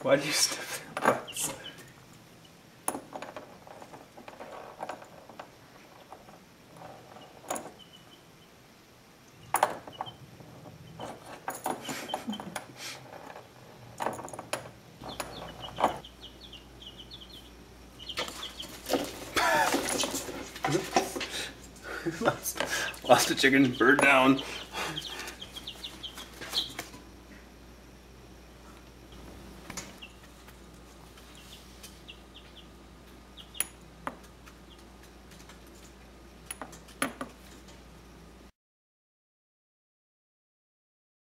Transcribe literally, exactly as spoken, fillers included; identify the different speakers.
Speaker 1: Why do you sniff their butts? lost, lost a chicken, bird down.